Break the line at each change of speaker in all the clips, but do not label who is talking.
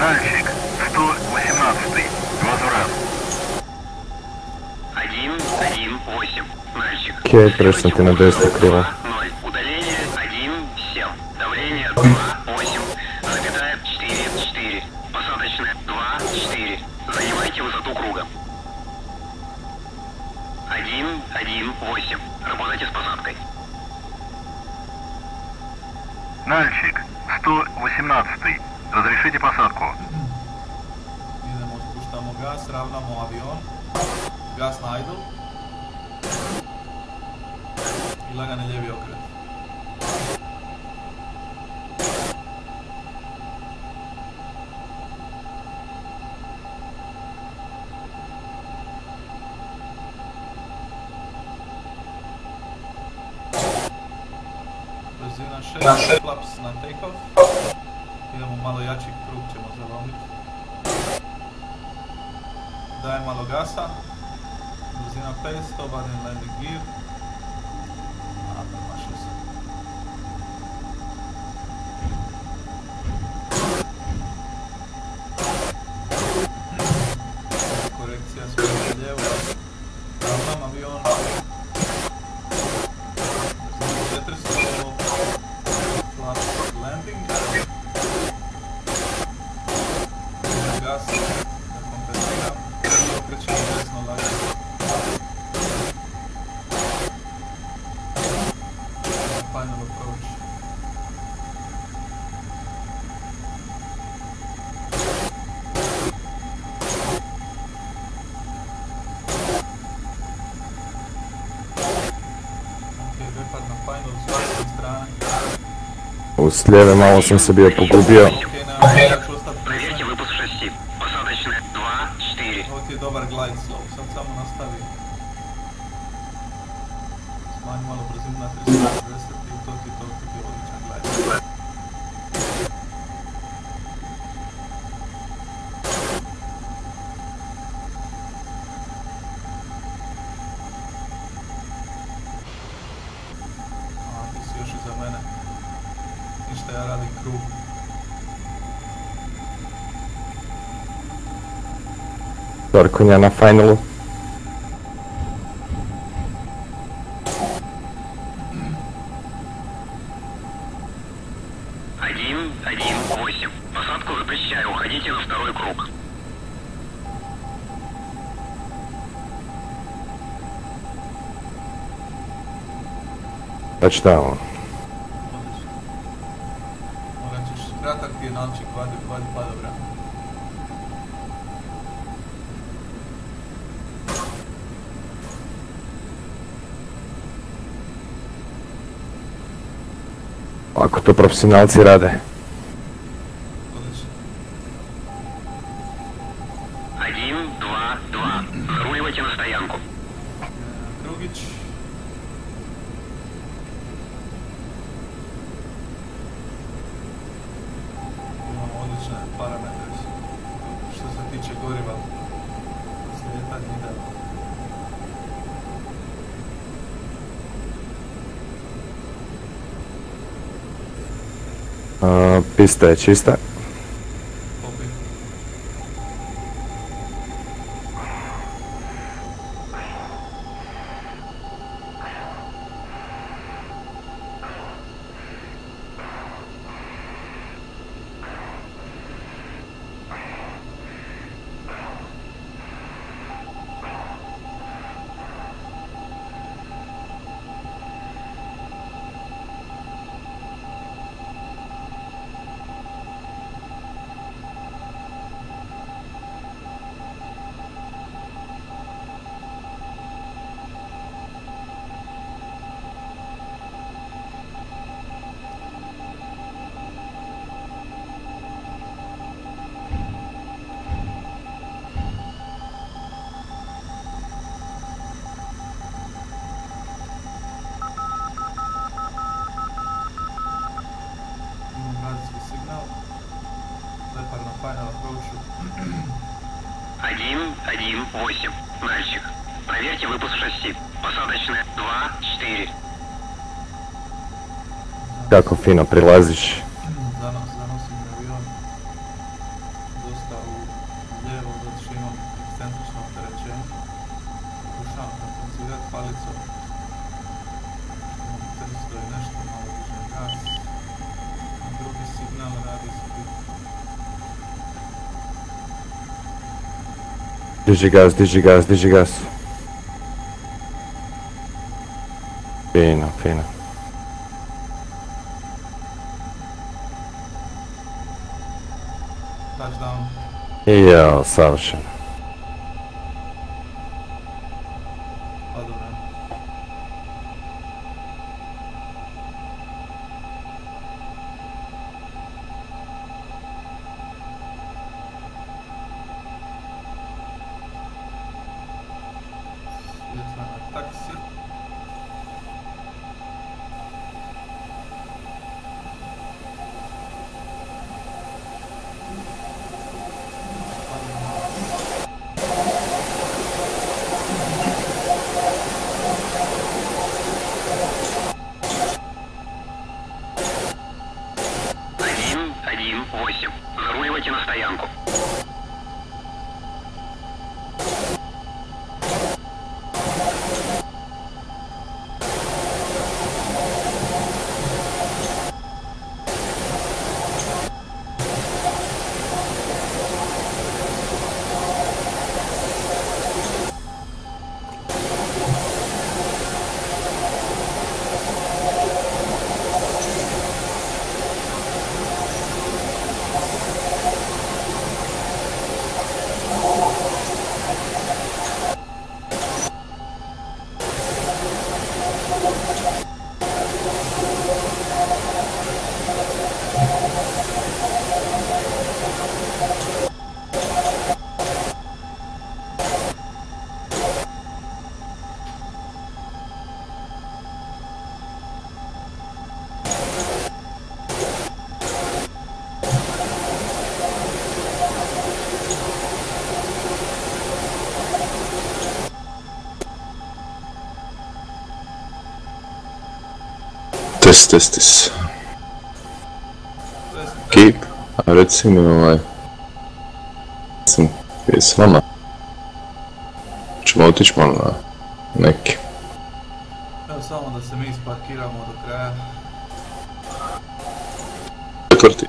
Нальчик, 118, возврат.
118, Нальчик.
Окей, пресните на 10 крила.
0, удаление 1,7, давление 2,8, запятая 4,4, посадочная 2,4, занимайте высоту круга. 1,18, работайте с посадкой.
Нальчик, 118, разрешите посадку.
Idemo, spuštamo gas, ravnamo avion. Gas na idle. I lagani lijevi okret. Brzina 6, flaps na take-off. Idemo malo jači krug, ćemo zalomiti. Dajem malo gasa. Brzina 500, vadim landing gear. A, premašio sam. Korekcija sprednje lijevo. Ravnam avion. Brzina 400, flaps landing. Gas, da kompenziram. Okrećemo desno lagano. Final approach. Ok, repad na final s vaše strane.
Uz lijeve malo sam se bio pogubio.
Ok, ja ću ostati
Проверьте
presne.
выпуск шасси. Посадочная 2,4.
Ovo ti je dobar glide slow, sad samo nastavi. Smanji malo brzinu na 360 i to ti je odličan glide. A, ti si još iza mene. Ništa, ja radim krug.
Torkonja na finalu.
Один, 1,8. Посадку запрещаю, уходите на второй круг.
Touchdown.
Odlično. Morat ćeš, kratak ti je nalčik, vadi padobran.
Ako to profesionalci rade.
Odlično.
1, 2, 2. Заруливайте на стоянку.
Krugić. Imamo odlične parametre što se tiče goriva. Slijetanje idealno.
Pista je čista.
Popi. final approach.
1-1-8. Мальчик. Проверьте выпуск шасси. Посадочная 2-4.
Kako fino prilaziš.
Zanosim avion.
Diži gas, diži gas, diži gas. Fino, fino.
Touchdown.
Jao, savršeno.
Odobren. Svjetla na taksi.
Один, 8. Заруливайте на стоянку.
Testis. Keep, a recimo sam prije s vama. Ćemo otići malo na neki.
Evo samo da se mi isparkiramo do kraja.
Četvrti.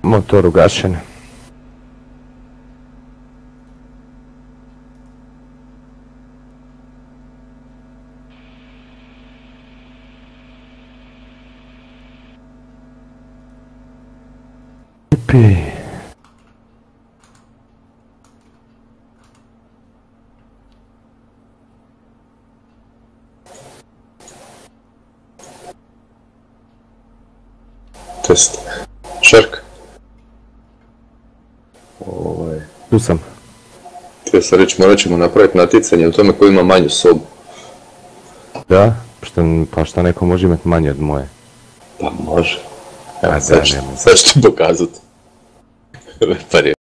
Motor ugašen. Pi.
Test. Šark.
Tu sam.
Htio sam reći, morat ćemo napraviti natjecanje u tome ko ima manju sobu.
Da? Pa šta neko može imati manje od moje?
Pa može. Evo,
A,
sad
da,
ću
nema.
sad ću ti pokazati. Repar je.